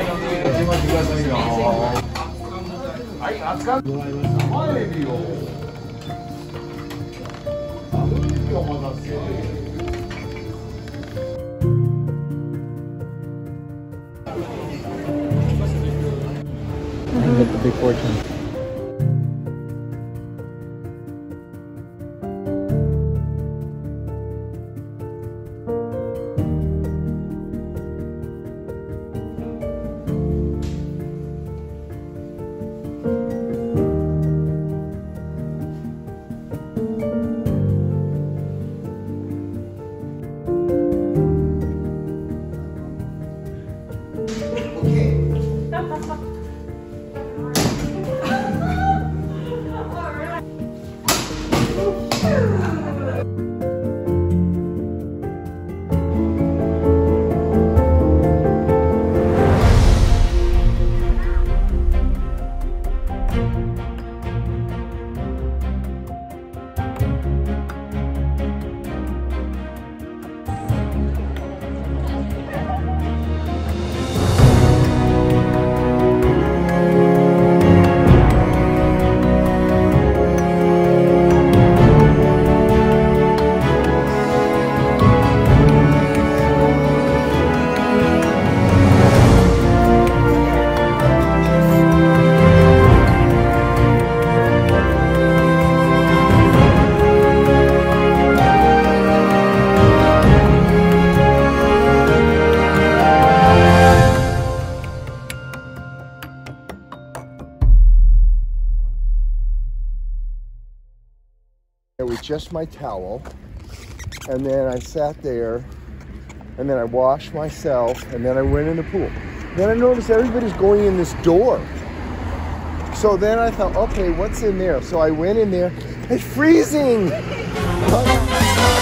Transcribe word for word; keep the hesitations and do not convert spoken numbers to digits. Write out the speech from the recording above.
Get the big fortune. With just my towel, and then I sat there, and then I washed myself, and then I went in the pool. Then I noticed everybody's going in this door. So then I thought, okay, what's in there? So I went in there. It's freezing!